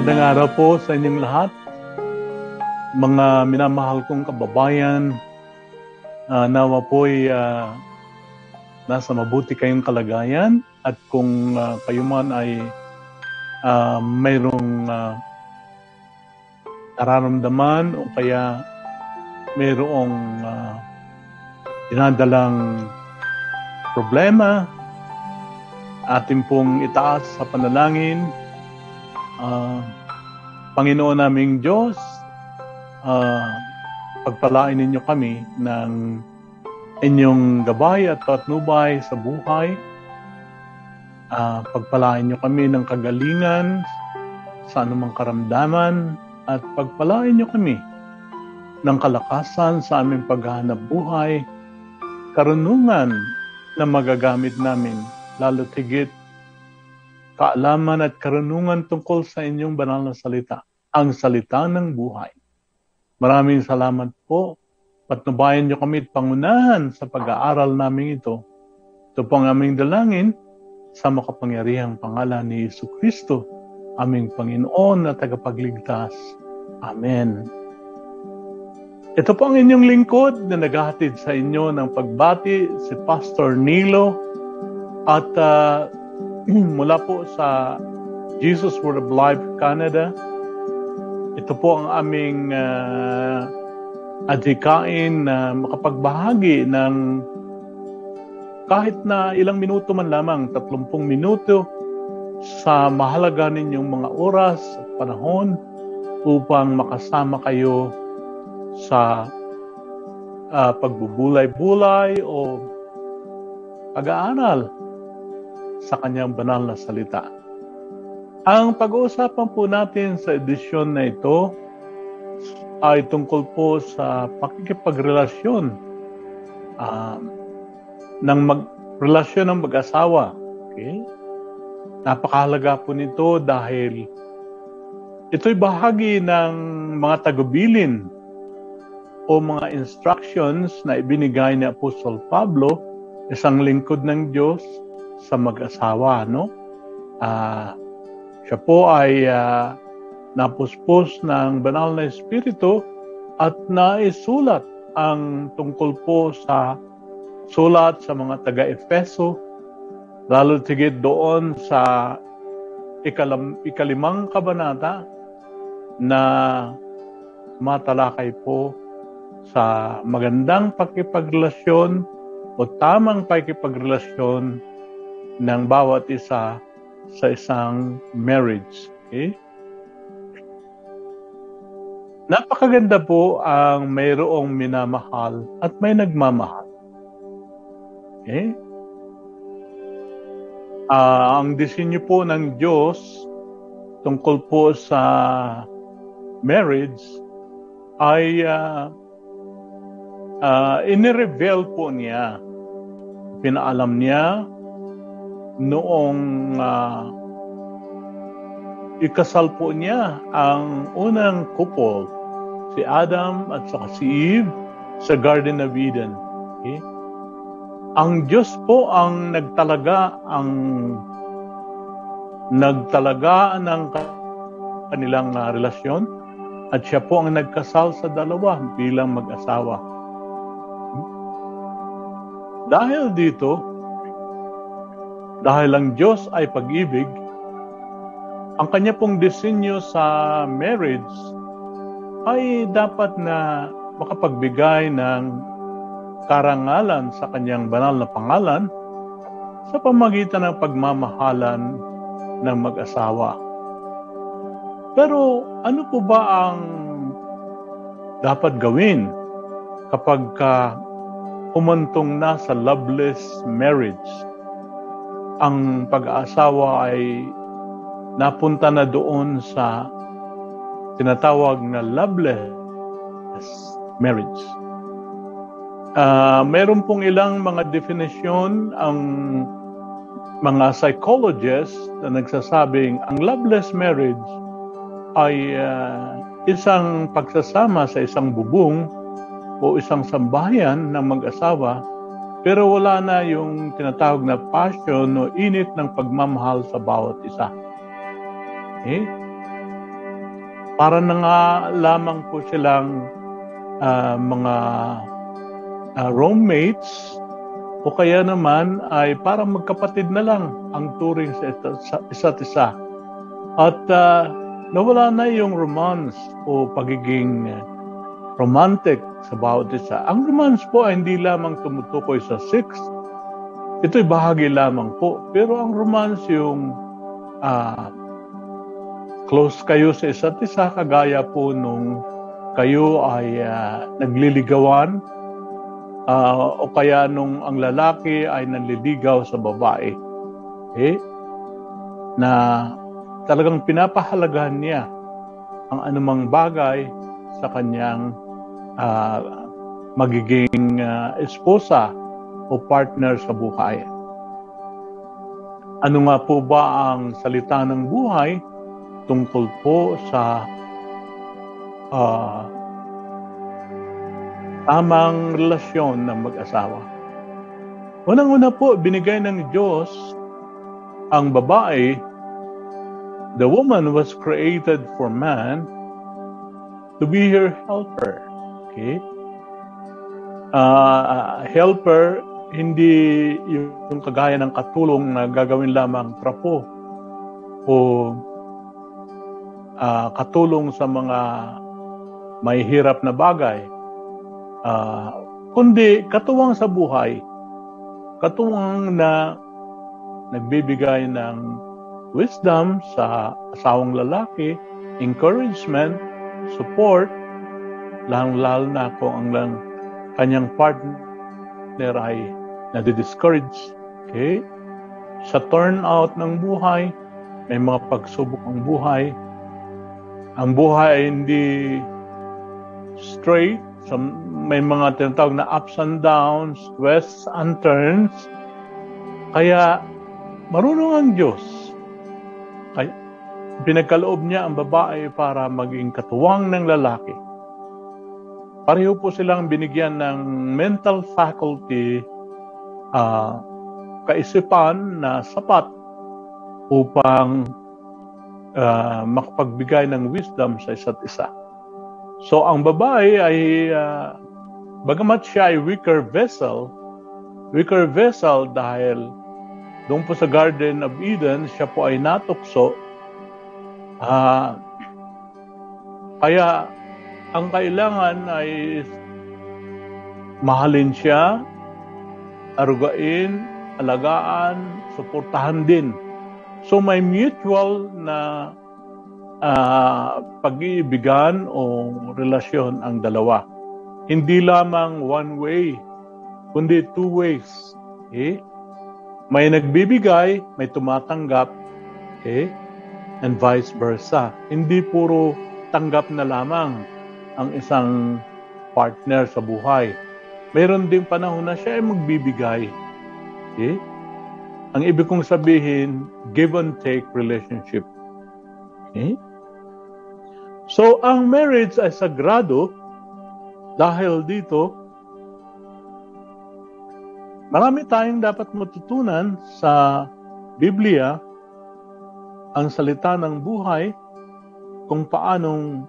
Magandang araw po sa inyong lahat, mga minamahal kong kababayan. Nawa po'y nasa mabuti kayong kalagayan, at kung kayo man ay mayroong nararamdaman o kaya mayroong dinadalang problema, atin pong itaas sa panalangin. Panginoon naming Diyos, pagpalain ninyo kami ng inyong gabay at patnubay sa buhay. Pagpalain nyo kami ng kagalingan sa anumang karamdaman, at pagpalain nyo kami ng kalakasan sa aming paghahanap buhay, karunungan na magagamit namin, lalo tigit kaalaman at karunungan tungkol sa inyong banal na salita, ang salita ng buhay. Maraming salamat po. Patnubayan niyo kami at pangunahan sa pag-aaral namin ito. Ito po ang aming dalangin sa makapangyarihang pangalan ni Jesucristo, aming Panginoon at tagapagligtas. Amen. Ito po ang inyong lingkod na naghahatid sa inyo ng pagbati, si Pastor Nilo, at mula po sa Jesus Word of Life Canada. Ito po ang aming adhikain na makapagbahagi ng kahit na ilang minuto man lamang, 30 minuto, sa mahalaga ninyong mga oras at panahon upang makasama kayo sa pagbubulay-bulay o pag-aaral sa kanyang banal na salita. Ang pag-uusapan po natin sa edisyon na ito ay tungkol po sa pakikipagrelasyon relasyon ng mag-asawa. Okay? Napakahalaga po nito dahil ito'y bahagi ng mga tagubilin o mga instructions na ibinigay ni Apostol Pablo, isang lingkod ng Diyos, sa mag-asawa, no? Siya po ay napuspos ng banal na Espiritu at naisulat ang tungkol po sa sulat sa mga taga-Efeso, lalo tigit doon sa ikalimang kabanata na matalakay po sa magandang pakipagrelasyon o tamang pakipagrelasyon ng bawat isa sa isang marriage. Okay? Napakaganda po ang mayroong minamahal at may nagmamahal. Okay? Ang disenyo po ng Diyos tungkol po sa marriage ay inireveal po niya, pinaalam niya noong ikasal po niya ang unang couple, si Adam at saka si Eve, sa Garden of Eden. Okay? Ang Diyos po ang nagtalaga ng kanilang relasyon, at siya po ang nagkasal sa dalawa bilang mag-asawa. Dahil dito, dahil ang Diyos ay pag-ibig, ang kanya pong disenyo sa marriage ay dapat na makapagbigay ng karangalan sa kanyang banal na pangalan sa pamamagitan ng pagmamahalan ng mag-asawa. Pero ano po ba ang dapat gawin kapag humantong na sa loveless marriage? Ang pag-aasawa ay napunta na doon sa tinatawag na loveless marriage. Meron pong ilang mga definisyon ang mga psychologists na nagsasabing ang loveless marriage ay isang pagsasama sa isang bubong o isang sambahayan ng mag-asawa, pero wala na yung tinatawag na passion o init ng pagmamahal sa bawat isa. Okay? para na nga lamang po silang mga roommates o kaya naman ay parang magkapatid na lang ang turing sa isa't isa. At nawala na yung romance o pagiging romantic sa bawat isa. Ang romance po ay hindi lamang tumutukoy sa sex. Ito'y bahagi lamang po. Pero ang romance yung close kayo sa isa't isa, kagaya po nung kayo ay nagliligawan, o kaya nung ang lalaki ay nanliligaw sa babae, na talagang pinapahalagahan niya ang anumang bagay sa kanyang magiging esposa o partner sa buhay. Ano nga po ba ang salita ng buhay tungkol po sa tamang relasyon ng mag-asawa? Unang-una po, binigay ng Diyos ang babae. The woman was created for man to be her helper. Okay? Helper, hindi yung kagaya ng katulong na gagawin lamang trapo o katulong sa mga may hirap na bagay. Kundi katuwang sa buhay, katuwang na nagbibigay ng wisdom sa asawang lalaki, encouragement, support, lalo na kung ang kanyang partner ay nadi-discourage. Okay? Sa turnout ng buhay, may mga pagsubok ang buhay. Ang buhay ay hindi straight. May mga tinatawag na ups and downs, twists and turns. Kaya marunong ang Diyos. Kaya pinagkaloob niya ang babae para maging katuwang ng lalaki. Pareho po silang binigyan ng mental faculty, kaisipan na sapat upang makapagbigay ng wisdom sa isa't isa. So ang babae ay bagamat siya ay weaker vessel dahil doon po sa Garden of Eden, siya po ay natukso. Kaya ang kailangan ay mahalin siya, arugain, alagaan, suportahan din. So may mutual na pag-iibigan o relasyon ang dalawa. Hindi lamang one way, kundi two ways. Okay? May nagbibigay, may tumatanggap, okay? And vice versa. Hindi puro tanggap na lamang ang isang partner sa buhay. Mayroon ding panahon na siya ay magbibigay. Okay? Ang ibig kong sabihin, give and take relationship. Okay? So, ang marriage ay sagrado dahil dito, marami tayong dapat matutunan sa Biblia, ang salita ng buhay, kung paanong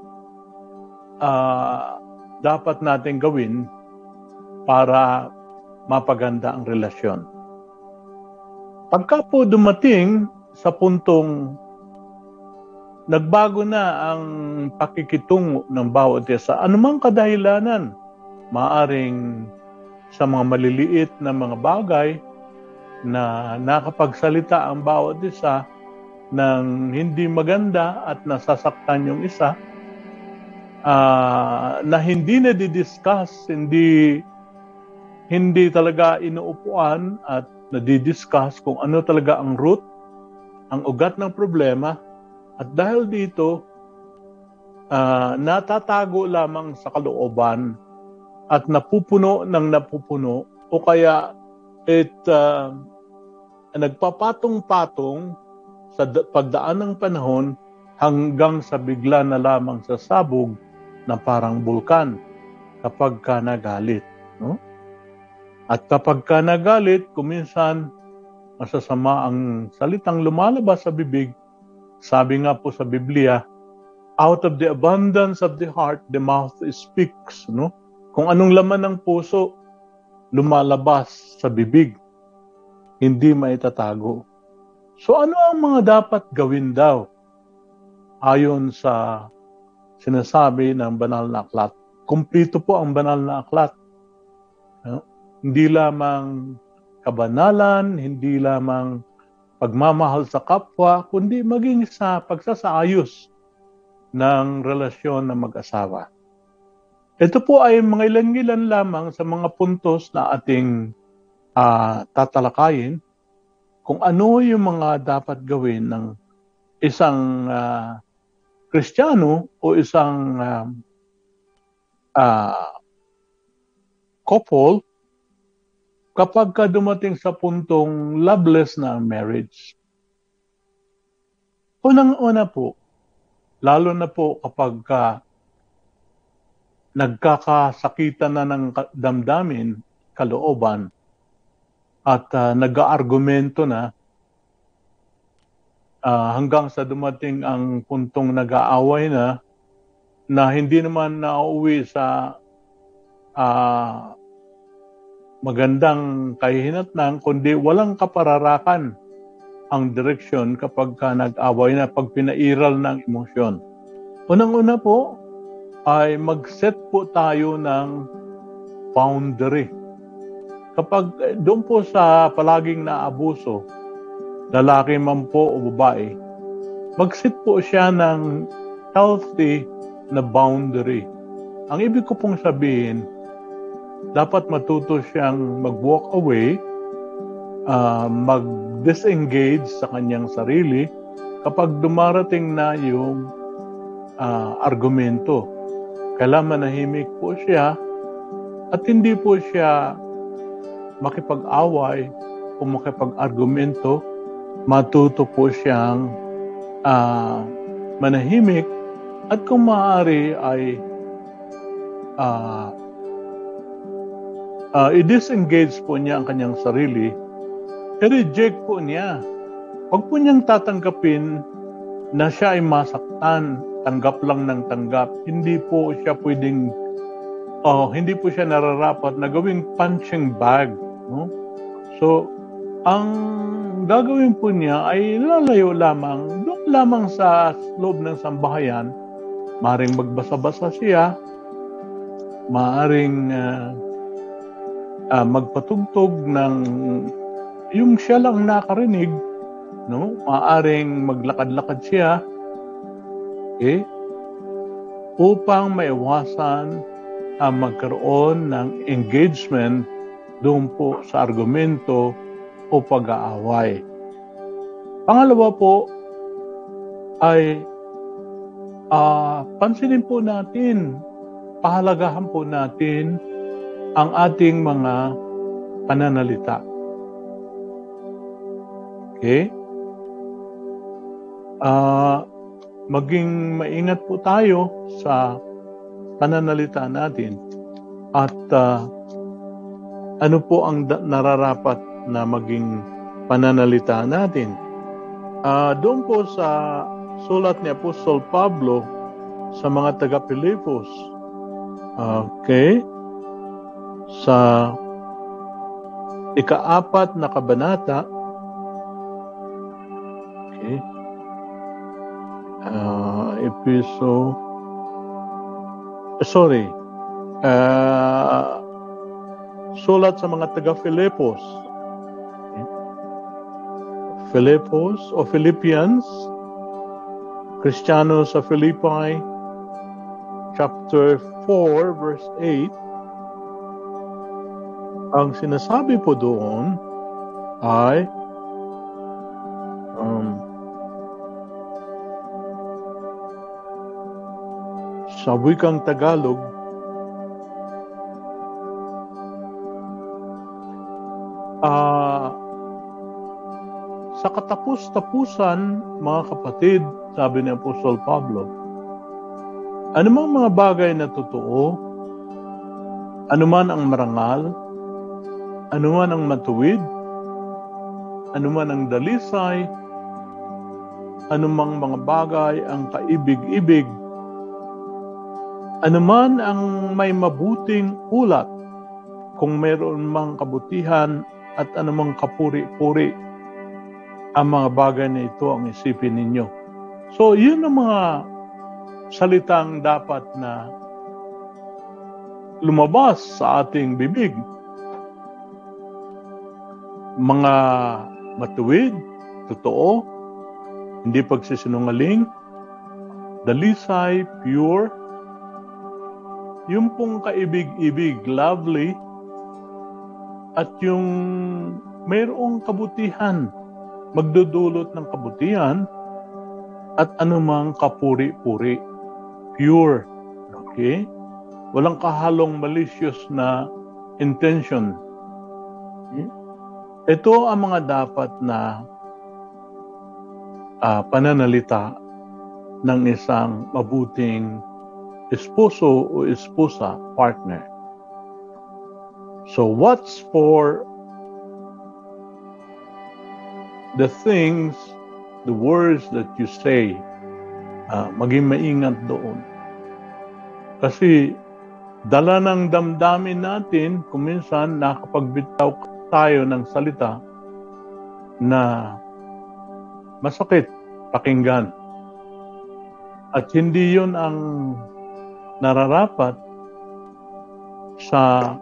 dapat natin gawin para mapaganda ang relasyon. Pagka po dumating sa puntong nagbago na ang pakikitungo ng bawat isa, anumang kadahilanan, maaring sa mga maliliit na mga bagay na nakapagsalita ang bawat isa ng hindi maganda at nasasaktan yung isa, na hindi na didiscuss, hindi talaga inuupuan at nadidiscuss kung ano talaga ang root, ang ugat ng problema. At dahil dito, natatago lamang sa kalooban at napupuno o kaya nagpapatong-patong sa pagdaan ng panahon hanggang sa bigla na lamang sa sabog na parang bulkan kapag ka nagalit. No? At kapag ka nagalit, kuminsan masasama ang salitang lumalabas sa bibig. Sabi nga po sa Biblia, Out of the abundance of the heart, the mouth speaks. No? Kung anong laman ng puso, lumalabas sa bibig, hindi maitatago. So ano ang mga dapat gawin daw ayon sa sinasabi ng banal na aklat? Kumplito po ang banal na aklat. No? Hindi lamang kabanalan, hindi lamang pagmamahal sa kapwa, kundi maging sa pagsasaayos ng relasyon ng mag-asawa. Ito po ay mga ilan-ilan lamang sa mga puntos na ating tatalakayin kung ano yung mga dapat gawin ng isang Kristiyano o isang couple kapag dumating sa puntong loveless na marriage. Unang-una po, lalo na po kapag nagkakasakitan na ng damdamin, kalooban, at nag-aargumento na hanggang sa dumating ang puntong nag-aaway na hindi naman nauwi sa magandang kahihinatnan, kundi walang kapararakan ang direksyon kapag nag-away na, pag pinairal ng emosyon. Unang-una po ay mag-set po tayo ng boundary. Kapag doon po sa palaging naabuso, lalaki man po o babae, mag-set po siya ng healthy na boundary. Ang ibig ko pong sabihin, dapat matuto siyang mag-walk away, mag-disengage sa kanyang sarili kapag dumarating na yung argumento. Kailangan manahimik po siya at hindi po siya makipag-away o makipag-argumento. Matuto po siyang manahimik at kung maaari ay i-disengage po niya ang kanyang sarili, i-reject po niya. Huwag po niyang tatanggapin na siya ay masaktan, tanggap lang ng tanggap. Hindi po siya pwedeng, hindi po siya nararapat na gawing punching bag. No? So, ang gagawin po niya ay lalayo lamang, doon lamang sa loob ng sambahayan. Maaring magbasa-basa siya, maaring magpatugtog ng yung siya lang nakarinig, no? Maaring maglakad-lakad siya, upang maiwasan ang magkaroon ng engagement doon po sa argumento o pag-aaway. Pangalawa po ay pansinin po natin, pahalagahan po natin ang ating mga pananalita. Okay? Maging maingat po tayo sa pananalita natin at ano po ang nararapat na maging pananalita natin. Doon po sa sulat ni Apostol Pablo sa mga taga-Pilipos, sa ika-4 na kabanata, sulat sa mga taga-Filipos, Filipos o Philippians, Kristiyano sa Philippi, chapter 4, verse 8, ang sinasabi po doon ay sa wikang Tagalog, sa katapus-tapusan, mga kapatid, sabi ni Apostol Pablo, anumang mga bagay na totoo, anuman ang marangal, anuman ang matuwid, anuman ang dalisay, anumang mga bagay ang kaibig-ibig Anuman ang may mabuting ulat, kung mayroon mang kabutihan at anumang kapuri-puri, ang mga bagay na ito ang isipin ninyo. So, yun ang mga salitang dapat na lumabas sa ating bibig. Mga matuwid, totoo, hindi pagsisinungaling, dalisay, pure, yung pong kaibig-ibig, lovely, at yung mayroong kabutihan, magdudulot ng kabutihan, at anumang kapuri-puri, pure. Okay? Walang kahalong malicious na intention. Okay? Ito ang mga dapat na pananalita ng isang mabuting esposo o esposa, partner. So what's for the things, the words that you say, maging maingat doon. Kasi dala ng damdamin natin, kung minsan nakapagbitaw tayo ng salita na masakit pakinggan. At hindi yun ang nararapat sa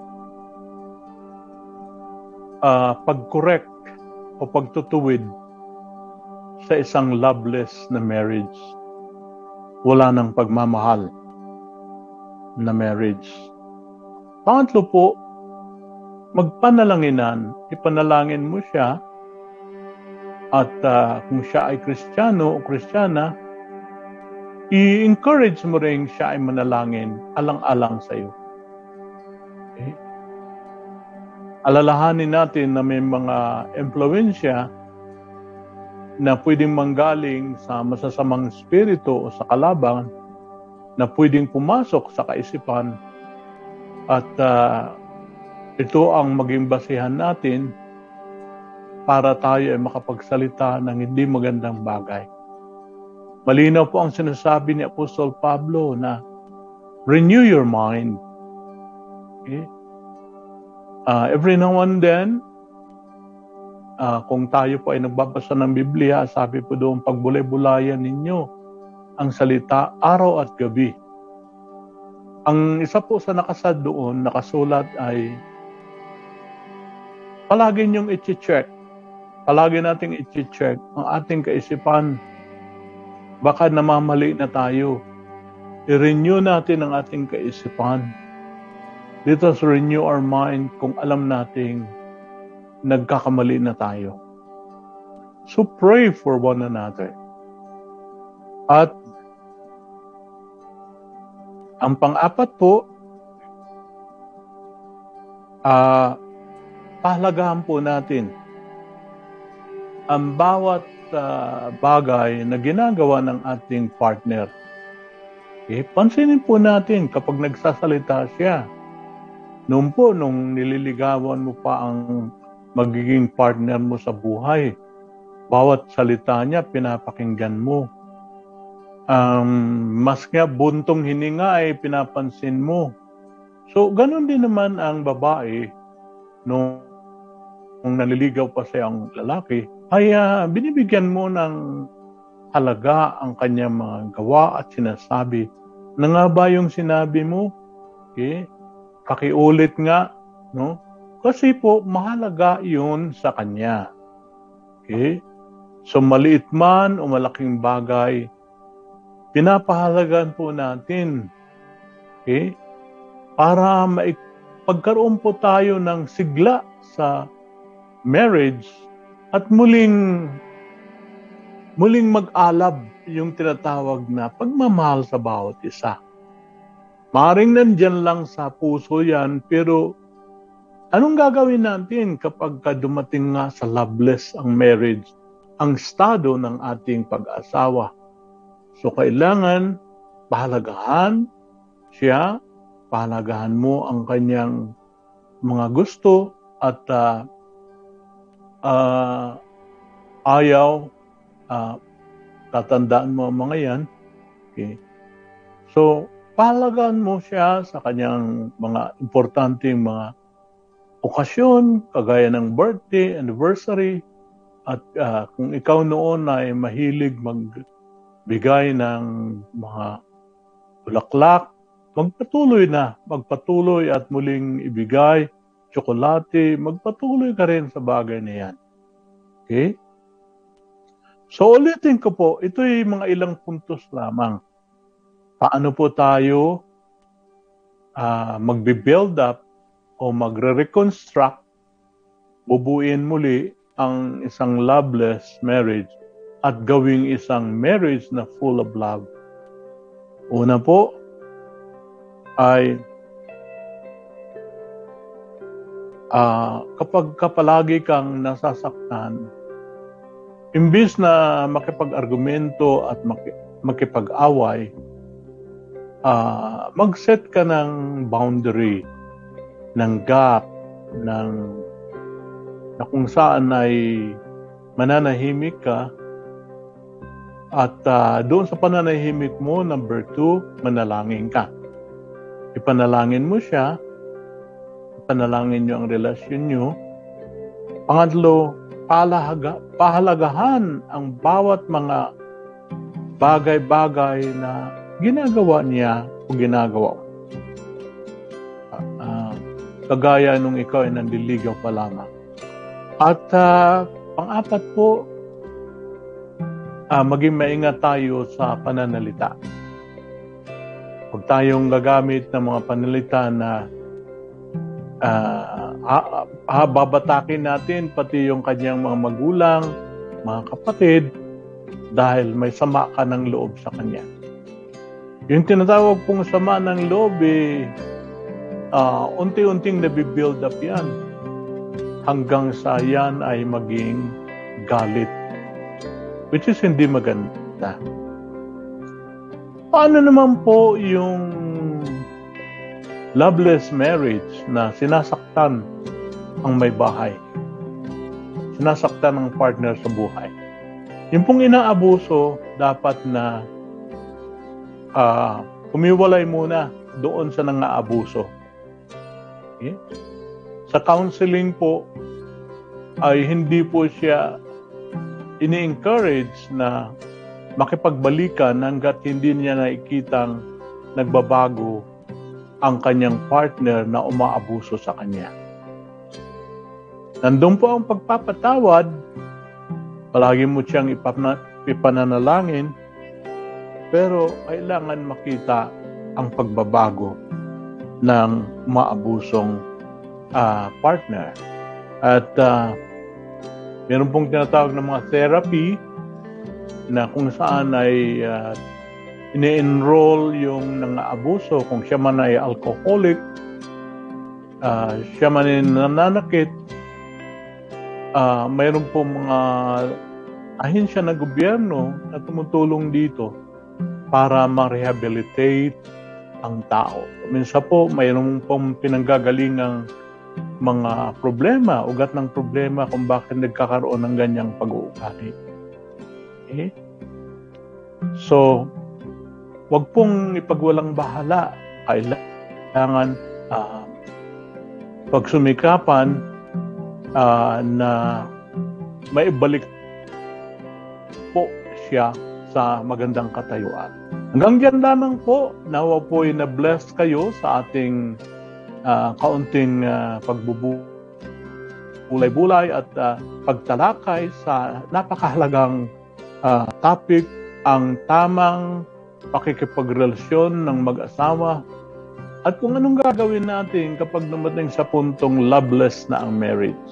pag-correct o pagtutuwid sa isang loveless na marriage. Wala nang pagmamahal na marriage. Pangatlo po, magpanalanginan. Ipanalangin mo siya at kung siya ay Kristiyano o Kristiyana, i-encourage mo rin siya ay manalangin alang-alang sa iyo. Okay? Alalahanin natin na may mga impluwensya na pwedeng manggaling sa masasamang espiritu o sa kalaban na pwedeng pumasok sa kaisipan at ito ang maging basihan natin para tayo ay makapagsalita ng hindi magandang bagay. Malinaw po ang sinasabi ni Apostol Pablo na renew your mind. Okay? Every now and then, kung tayo po ay nagbabasa ng Biblia, sabi po doon, pagbulay-bulayan ninyo ang salita araw at gabi. Ang isa po sa nakasad doon, nakasulat ay palagi niyong i-check. Palagi nating i-check ang ating kaisipan. Baka namamali na tayo. I-renew natin ang ating kaisipan. Let us renew our mind kung alam nating nagkakamali na tayo. So pray for one another. At ang pang-apat po, pahalagahan po natin ang bawat bagay na ginagawa ng ating partner. Pansinin po natin kapag nagsasalita siya. Nung nililigawan mo pa ang magiging partner mo sa buhay, bawat salita niya pinapakinggan mo. Mas nga buntong hininga ay pinapansin mo. So, ganun din naman ang babae nung naliligaw pa siya ang lalaki, ay binibigyan mo ng halaga ang kanyang mga gawa at sinasabi. Na nga ba yung sinabi mo? Okay? Pakiulit nga, no? Kasi po, mahalaga yun sa kanya. Okay? So, maliit man o malaking bagay, pinapahalagan po natin. Okay? Para pagkaroon po tayo ng sigla sa marriage at muling mag-alab yung tinatawag na pagmamahal sa bawat isa. Maring nandyan lang sa puso yan, pero anong gagawin natin kapag dumating nga sa loveless ang marriage, ang estado ng ating pag-asawa? So kailangan pahalagahan siya, pahalagahan mo ang kanyang mga gusto at ayaw, tatandaan mo ang mga yan. Okay? So, pahalagaan mo siya sa kanyang mga importanteng mga okasyon, kagaya ng birthday, anniversary, at kung ikaw noon ay mahilig magbigay ng mga bulaklak, magpatuloy at muling ibigay, tsokolate, magpatuloy ka rin sa bagay na yan. Okay? So ulitin ko po, ito ay mga ilang puntos lamang. Paano po tayo magbe-build up o magre-reconstruct, bubuin muli ang isang loveless marriage at gawing isang marriage na full of love. Una po ay kapag palagi kang nasasaktan, imbis na makipag-argumento at makipag-away, mag-set ka ng boundary, ng gap, na kung saan ay mananahimik ka at doon sa pananahimik mo, number 2, manalangin ka. Ipanalangin mo siya, ipanalangin nyo ang relasyon nyo. Pangatlo, pahalagahan ang bawat mga bagay-bagay na ginagawa niya o ginagawa mo. Kagaya nung ikaw ay nandiligaw pa lamang. At pang-apat po, maging maingat tayo sa pananalita. Huwag tayong gagamit ng mga pananalita na babatakin natin pati yung kanyang mga magulang, mga kapatid, dahil may sama ka ng loob sa kanya. Yung tinatawag pong sama ng loob, unti-unting nabibuild up yan hanggang sa yan ay maging galit, which is hindi maganda. Paano naman po yung loveless marriage na sinasaktan ang may bahay, sinasaktan ang partner sa buhay? Yung pong inaabuso, dapat na humiwalay muna doon sa nangaabuso. Okay? Sa counseling po ay hindi po siya ini-encourage na makipagbalikan hanggat hindi niya nakikitang nagbabago ang kanyang partner na umaabuso sa kanya. Nandun po ang pagpapatawad, palagi mo siyang ipananalangin, pero kailangan makita ang pagbabago ng maabusong partner. At meron pong tinatawag ng mga therapy na kung saan ay ini-enroll yung nang-aabuso. Kung siya man ay alcoholic, siya man ay nananakit, mayroon pong mga ahensya ng gobyerno na tumutulong dito para ma-rehabilitate ang tao. Minsan po, mayroon pong pinanggagalingang mga problema, ugat ng problema kung bakit nagkakaroon ng ganyang pag-uugali. Okay? So, wag pong ipagwalang bahala. Kailangan pagsumikapan na maibalik po siya sa magandang katayuan. Hanggang dyan lamang po, nawa po ay na-bless kayo sa ating kaunting pagbubulay-bulay at pagtalakay sa napakahalagang topic, ang tamang pakikipagrelasyon ng mag-asawa at kung anong gagawin natin kapag dumating sa puntong loveless na ang marriage.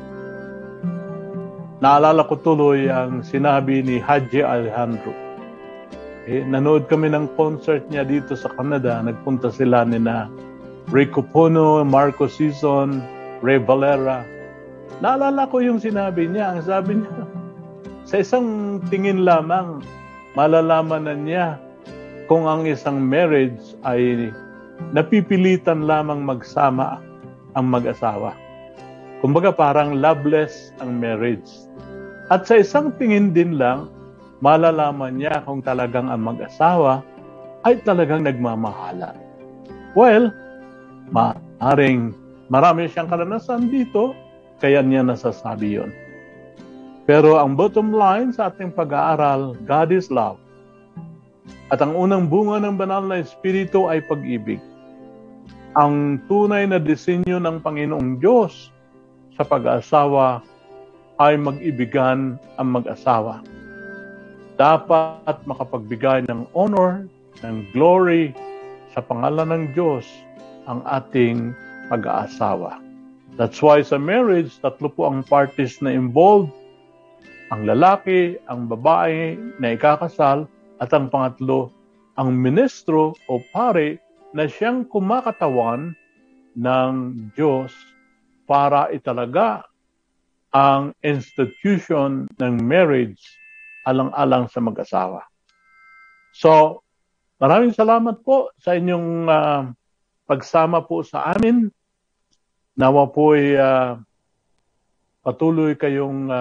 Naalala ko tuloy ang sinabi ni Haji Alejandro. Nanood kami ng concert niya dito sa Canada. Nagpunta sila ni na Ray Cupono, Marco Sison, Ray Valera. Naalala ko yung sinabi niya. Ang sabi niya, sa isang tingin lamang, malalaman na niya kung ang isang marriage ay napipilitan lamang magsama ang mag-asawa. Kumbaga parang loveless ang marriage. At sa isang tingin din lang, malalaman niya kung talagang ang mag-asawa ay talagang nagmamahalan. Well, maaaring marami siyang karanasan dito, kaya niya nasasabi yun. Pero ang bottom line sa ating pag-aaral, God is love. At ang unang bunga ng banal na Espiritu ay pag-ibig. Ang tunay na disenyo ng Panginoong Diyos sa pag-aasawa ay mag-ibigan ang mag-asawa. Dapat makapagbigay ng honor, ng glory sa pangalan ng Diyos ang ating pag-aasawa. That's why sa marriage, 3 po ang parties na involved. Ang lalaki, ang babae na ikakasal, at ang pangatlo, ang ministro o pare na siyang kumakatawan ng Diyos para italaga ang institution ng marriage alang-alang sa mag-asawa. So, maraming salamat po sa inyong pagsama po sa amin. Nawa po ay patuloy kayong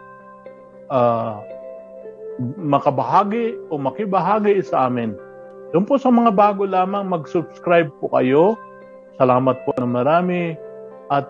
makabahagi o makibahagi sa amin. Doon po sa mga bago lamang, mag-subscribe po kayo. Salamat po na marami. At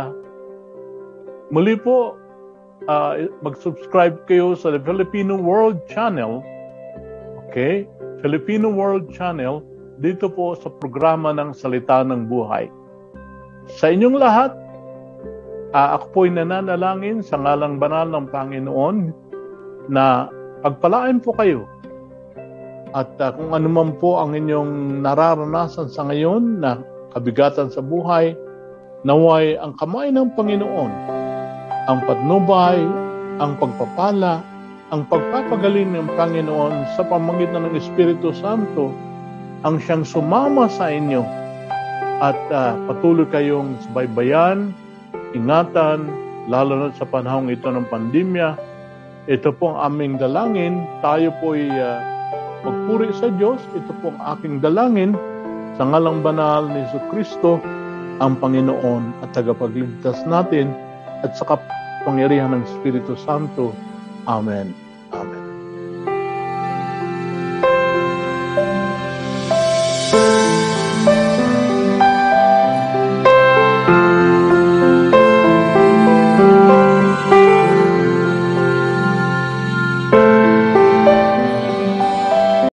muli po, mag-subscribe kayo sa The Filipino World Channel. Okay? Filipino World Channel, dito po sa programa ng Salita ng Buhay. Sa inyong lahat, ako po'y nananalangin sa ngalang banal ng Panginoon na pagpalain po kayo. At kung ano man po ang inyong nararanasan sa ngayon na kabigatan sa buhay, naway ang kamay ng Panginoon, ang patnubay, ang pagpapala, ang pagpapagaling ng Panginoon sa pamamagitan ng Espiritu Santo ang siyang sumama sa inyo at patuloy kayong subaybayan, ingatan, lalo na sa panahong ito ng pandemya. Ito po ang aming dalangin. Tayo po ay magpuri sa Diyos. Ito po ang aking dalangin sa ngalang banal ni Jesucristo, ang Panginoon at tagapagligtas natin, at sa kapangyarihan ng Espiritu Santo. Amen.